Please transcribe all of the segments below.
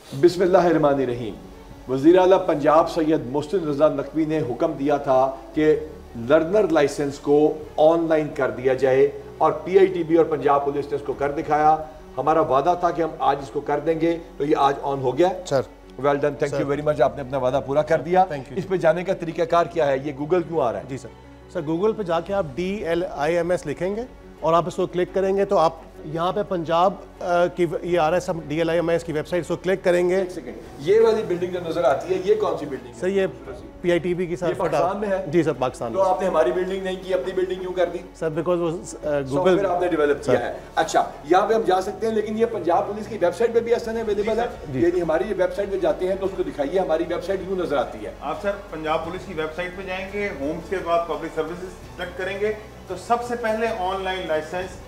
बिस्मिल्लाहिर्रहमानिर्रहीम। वज़ीर आला पंजाब सैयद मोहसिन रज़ा नकवी ने हुक्म दिया था कि लर्नर लाइसेंस को ऑनलाइन कर दिया जाए और पीआईटीबी और पंजाब पुलिस ने इसको कर दिखाया। हमारा वादा था कि हम आज इसको कर देंगे, तो ये आज ऑन हो गया sir. Well done, thank you very much, आपने अपना वादा पूरा कर दिया। इस पे जाने का तरीकाकार क्या है? ये गूगल क्यों आ रहा है? जी सर गूगल पे जाके आप DLIMS लिखेंगे और आप इसको क्लिक करेंगे तो आप यहाँ पे पंजाब की ये आ रहा है सब DLIMS की वेबसाइट, इसको क्लिक करेंगे। ये वाली बिल्डिंग जो नजर आती है, ये कौन सी बिल्डिंग है? सर ये PITB की सर पाकिस्तान में है। जी सर पाकिस्तान में। तो आपने हमारी बिल्डिंग नहीं की, अपनी बिल्डिंग क्यों कर दी? सर बिकॉज वो गूगल आपने डेवलप किया है। अच्छा, यहाँ पे हम जा सकते हैं, लेकिन ये पंजाब पुलिस की वेबसाइट पे भी असल अवेलेबल है। यदि हमारी वेबसाइट पे जाते हैं तो उसको दिखाइए, हमारी वेबसाइट क्यों नजर आती है? आप सर पंजाब पुलिस की वेबसाइट पे जाएंगे, होम्स के बाद पब्लिक सर्विसेज सेलेक्ट करेंगे तो सबसे पहले ऑनलाइन लाइसेंस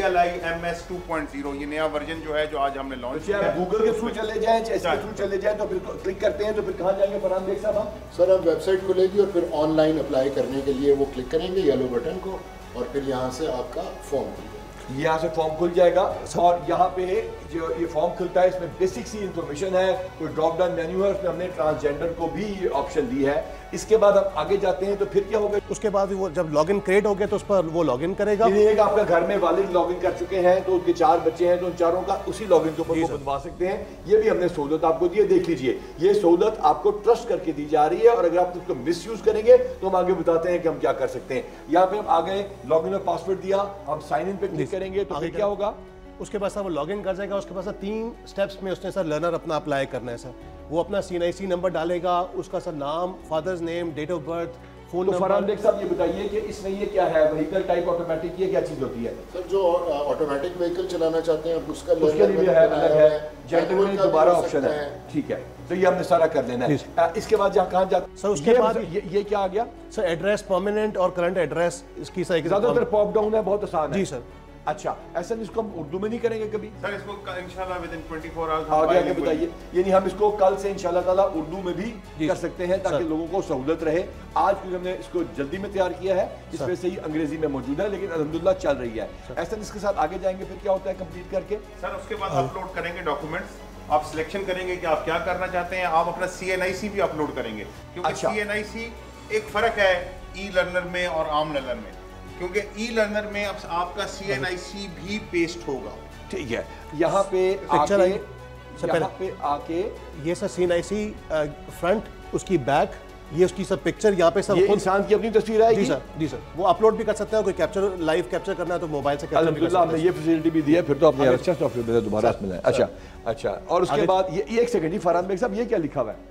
DLIMS 2.0 ये नया वर्जन जो है जो आज हमने लॉन्च किया है। गूगल के थ्रू चले जाएं, चेस के थ्रू चले जाएं, तो फिर क्लिक करते हैं तो फिर कहाँ जाएंगे फरहान बेग साहब? हम सर अब वेबसाइट खुलेगी और फिर ऑनलाइन अप्लाई करने के लिए वो क्लिक करेंगे येलो बटन को और फिर यहाँ से आपका फॉर्म खुल जाएगा। यहाँ से फॉर्म खुल जाएगा और यहाँ पे जो ये फॉर्म खुलता है इसमें बेसिक सी इंफॉर्मेशन है, कोई ड्रॉप डाउन मेन्यू है, उसमें हमने ट्रांसजेंडर को भी ये ऑप्शन दी है। इसके बाद हम आगे जाते हैं तो फिर क्या होगा? उसके बाद वो जब लॉगिन क्रिएट हो गया तो उस पर वो लॉगिन करेगा। एक आपका घर में वालिद लॉगिन कर चुके हैं तो उनके 4 बच्चे हैं तो उन चारों का उसी लॉगिन के ऊपर वो बनवा सकते हैं। ये भी हमने सहूलत आपको दी है, देख लीजिए। ये सहूलत आपको ट्रस्ट करके दी जा रही है और अगर आप उसको मिस यूज करेंगे तो हम आगे बताते हैं कि हम क्या कर सकते हैं। यहाँ पे हम आ गए, लॉगिन और पासवर्ड दिया, हम साइन इन पे क्लिक करेंगे तो फिर क्या होगा? उसके बाद सर वो लॉगिन कर जाएगा। उसके बाद सर 3 स्टेप्स में उसने सर लर्नर अपना अप्लाई करना है सर। वो अपना CNIC नंबर डालेगा, उसका सर नाम, father's name, date of birth, phone number. Farhan Baig साहब ये बताइए कि इसमें ये क्या है? व्हीकल टाइप ऑटोमेटिक, ये क्या चीज होती है? सर जो ऑटोमेटिक व्हीकल चलाना चाहते हैं उसका उसके लिए है, अलग है। जेंडर में दोबारा ऑप्शन है, ठीक है। तो ये हमने सारा कर लेना है। इसके बाद जहाँ कहाँ जाते सर उसके बाद ये क्या आ गया सर? एड्रेस, परमानेंट और करंट एड्रेस इसकी सर ज्यादातर पॉप डाउन है, बहुत आसान है। जी सर। अच्छा, ऐसा इसको हम उर्दू में नहीं करेंगे कभी? सर इसको इंशाल्लाह विद इन 24 आवर्स आगे आगे बताइए। यानी हम इसको कल से इंशाल्लाह ताला उर्दू में भी कर सकते हैं ताकि लोगों को सहूलत रहे। आज क्योंकि हमने इसको जल्दी में तैयार किया है, इस वजह से ही अंग्रेजी में मौजूद है, लेकिन अल्हम्दुलिल्लाह चल रही है। ऐसा इसके साथ आगे जाएंगे फिर क्या होता है कंप्लीट करके? सर उसके बाद अपलोड करेंगे डॉक्यूमेंट्स, आप सिलेक्शन करेंगे कि आप क्या करना चाहते हैं। आप अपना CNIC भी अपलोड करेंगे क्योंकि CNIC एक फ़र्क है ई लर्नर में और आम लर्नर में, क्योंकि ई लर्नर में अब आपका CNIC भी पेस्ट होगा। ठीक है, यहाँ पे पिक्चर आई यहाँ पे आके ये सर CNIC फ्रंट, उसकी बैक, ये उसकी सब पिक्चर यहाँ पे सब ये इंसान की अपनी तस्वीर आएगी। जी सर वो अपलोड भी कर सकते हैं। कोई कैप्चर लाइव कैप्चर करना है तो मोबाइल से कैप्चर भी कर सकते हैं। हमने ये फैसिलिटी भी दी है, फिर तो आपने अच्छा सॉफ्टवेयर दोबारा मिला है। अच्छा अच्छा, और उसके बाद ये एक सेकंड ही फरहान बेग साहब, ये क्या लिखा हुआ है?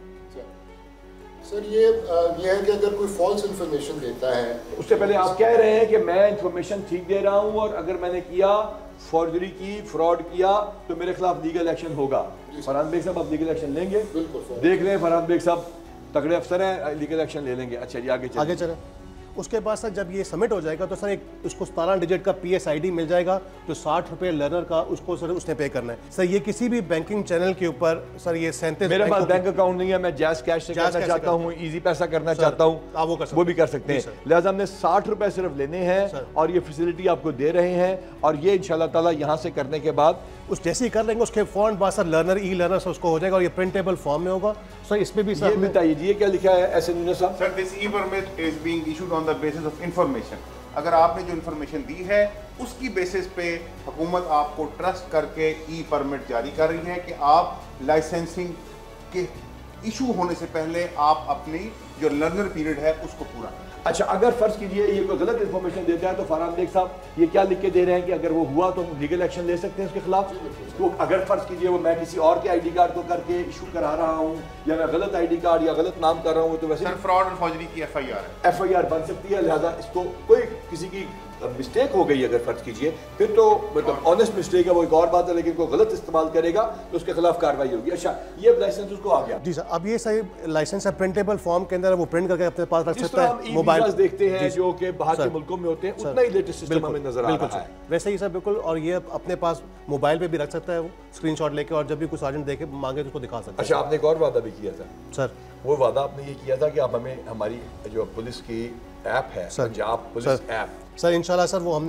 सर ये है कि अगर कोई फॉल्स इंफॉर्मेशन देता है, उससे पहले आप कह रहे हैं कि मैं इंफॉर्मेशन ठीक दे रहा हूं और अगर मैंने किया, फॉर्जरी की, फ्रॉड किया तो मेरे खिलाफ लीगल एक्शन होगा। फरहान बेग साहब आप लीगल एक्शन लेंगे? बिल्कुल। देख रहे हैं फरहान बेग साहब तगड़े अफसर हैं, लीगल एक्शन ले लेंगे। अच्छा जी आगे चले। उसके बाद सर जब ये सबमिट हो जाएगा तो सर एक उसको 17 डिजिट का PSID मिल जाएगा जो 60 रुपये लर्नर का उसको सर उसने पे करना है। सर ये किसी भी बैंकिंग चैनल के ऊपर सर ये 37 मेरे पास बैंक अकाउंट नहीं है, मैं जैज़ कैश से करना चाहता हूँ, इजी पैसा करना चाहता हूँ, वो भी कर सकते हैं। लिहाजा हमने 60 रुपये सिर्फ लेने हैं और ये फैसिलिटी आपको दे रहे हैं और ये इंशाल्लाह ताला यहाँ से करने के बाद उस जैसे ही कर लेंगे उसके फॉन्ट बाद सर लर्नर ई लर्नर से उसको हो जाएगा और ये प्रिंटेबल फॉर्म में होगा। सर इसमें भी सर बताइए जी ये क्या लिखा है एस एन साहब? Sir this e permit is being issued on the basis of information. अगर आपने जो इन्फॉर्मेशन दी है उसकी बेसिस पे हुकूमत आपको ट्रस्ट करके ई परमिट जारी कर रही है कि आप लाइसेंसिंग के इशू होने से पहले आप अपनी जो लर्नर पीरियड है उसको पूरा करें। अच्छा, अगर फर्ज कीजिए ये कोई गलत इन्फॉर्मेशन देता है तो फरहान बेग साहब ये क्या लिख के दे रहे हैं कि अगर वो हुआ तो हम लीगल एक्शन ले सकते हैं उसके खिलाफ? तो अगर फर्ज कीजिए वो मैं किसी और के ID कार्ड को करके इशू करा रहा हूँ या मैं गलत ID कार्ड या गलत नाम कर रहा हूँ तो वैसे सर फ्रॉड और फॉर्जरी की FIR बन सकती है। लिहाजा इसको कोई किसी की मिस्टेक हो गई अगर फर्ज कीजिए फिर तो मतलब ऑनेस्ट मिस्टेक है वो एक और बात है, लेकिन कोई गलत इस्तेमाल करेगा तो उसके खिलाफ कार्रवाई होगी। अच्छा ये लाइसेंस उसको आ गया? जी सर अब ये सही लाइसेंस है, प्रिंटेबल फॉर्म के अंदर वो प्रिंट करके अपने पास रख सकता है। मोबाइल देखते हैं जो कि बाहर के मुल्कों में होते हैं उतना ही लेटेस्ट सिस्टम हमें नजर आ रहा है वैसे ही सर बिल्कुल। और ये अपने पास मोबाइल पे भी रख सकता है वो स्क्रीनशॉट लेके और जब भी कुछ सार्जेंट देखे मांगे तो उसको दिखा सकता है। अच्छा आपने एक और वादा भी किया था सर? वो वादा आपने ये किया था कि आप हमें हमारी जो पुलिस की ऐप है पंजाब पुलिस ऐप सर इंशाल्लाह सर वो हमने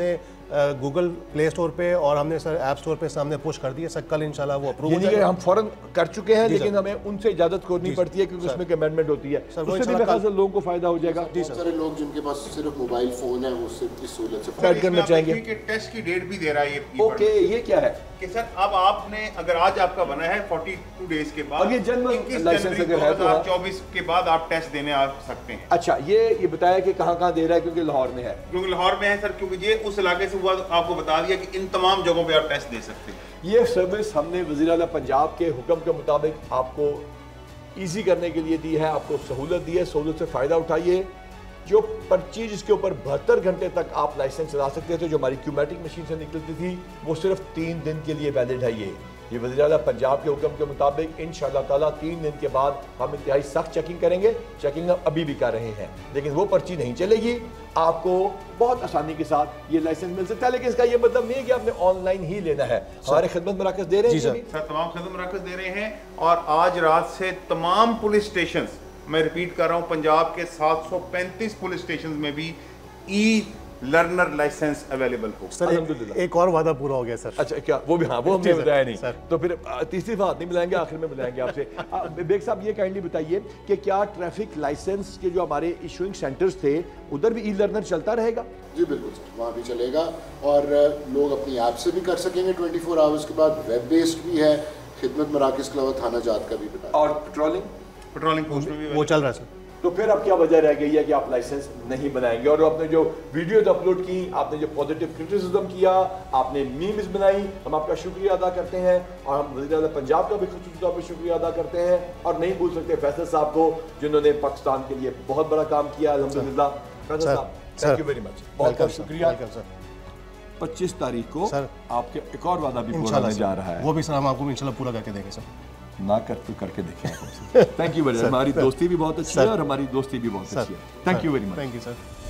गूगल प्ले स्टोर पे और हमने सर ऐप स्टोर पे सामने पुश कर दिया सर, कल इंशाल्लाह वो अप्रूव हो यानी कि जाएगा। हम फौरन कर चुके हैं, लेकिन हमें उनसे इजाजत खोनी पड़ती है क्योंकि उसमें अमेंडमेंट होती है। सर, वो उससे भी इंशाल्लाह मेरे ख्याल से लोगों को फायदा हो जाएगा। बहुत सारे लोग जिनके पास सिर्फ मोबाइल फोन है वो सिर्फ इस सहूलत से ऐड करना चाहेंगे कि टेस्ट की डेट भी दे रहा है ये ओके, ये क्या है कि सर अब आपने अगर आज आपका बना है 42 डेज के बाद और ये जनरल 21 लाइसेंस जनवरी अगर है तो 2024 के बाद आप टेस्ट देने आ सकते हैं। अच्छा, ये बताया कि कहाँ कहाँ दे रहा है, क्योंकि लाहौर में है। क्योंकि लाहौर में है सर, क्योंकि ये उस इलाके से हुआ, तो आपको बता दिया कि इन तमाम जगहों पे आप टेस्ट दे सकते हैं। ये सर्विस हमने वज़ीर आला पंजाब के हुक्म के मुताबिक आपको इजी करने के लिए दी है, आपको सहूलत दी है। सहूलत से फ़ायदा उठाइए। जो पर्ची जिसके ऊपर 72 घंटे तक आप लाइसेंस चला सकते थे, जो हमारी क्यूमेटिक मशीन से निकलती थी, वो सिर्फ 3 दिन के लिए वैलिड है। ये वज़ीर आला पंजाब के हुक्म के मुताबिक इंशाअल्लाह ताला 3 दिन के बाद हम इंतहाई सख्त चेकिंग करेंगे। चेकिंग हम अभी भी कर रहे हैं, लेकिन वो पर्ची नहीं चलेगी। आपको बहुत आसानी के साथ ये लाइसेंस मिल सकता है, लेकिन इसका ये मतलब नहीं है कि आपने ऑनलाइन ही लेना है। हमारे खिदमत मराकज़ दे रहे हैं सर, तमाम खिदमत मराकज़ दे रहे हैं। और आज रात से तमाम पुलिस स्टेशन, मैं रिपीट कर रहा हूँ, पंजाब के 735 पुलिस स्टेशन में भी ई लर्नर लाइसेंस अवेलेबल हो। सर एक और वादा पूरा हो गया सर। अच्छा, क्या वो भी? हाँ, वो हमने बताया नहीं सर। तो फिर तीसरी बात नहीं बुलाएंगे, आखिर में बुलाएंगे आपसे। बेग साहब, ये काइंडली बताइए कि क्या ट्रैफिक लाइसेंस के जो हमारे इशूइंग सेंटर्स थे उधर भी ई लर्नर चलता रहेगा? जी बिल्कुल सर, वहाँ भी चलेगा और लोग अपनी ऐप से भी कर सकेंगे 24 आवर्स के बाद। वेब बेस्ड भी है, खिदमत मराकज़ के अलावा थाना जात का भी बता। और पेट्रोलिंग पोस्ट में भी वो चल रहा है सर। तो फिर अब क्या वजह रह गई है कि आप लाइसेंस नहीं बनाएंगे? और आपने जो वीडियोज अपलोड की, आपने जो पॉजिटिव क्रिटिसिज्म किया, आपने मीम्स बनाई, हम आपका शुक्रिया अदा करते हैं। और हम वज़ीर आला पंजाब का भी खुसूसी तौर पर शुक्रिया अदा करते हैं। और नहीं भूल सकते फैसल साहब को, जिन्होंने पाकिस्तान के लिए बहुत बड़ा काम किया। अल्हम्दुलिल्लाह फैसल साहब, थैंक यू वेरी मच, बहुत बहुत शुक्रिया। 25 तारीख को सर आपके एक और वादा भी पूरा होने जा रहा है। वो भी सर हम आपको इंशाल्लाह पूरा करके देंगे सर। ना कर तो करके देखें। Thank you very much. हमारी दोस्ती भी बहुत अच्छी है और हमारी दोस्ती भी बहुत अच्छी है। Thank you very much. Thank you sir.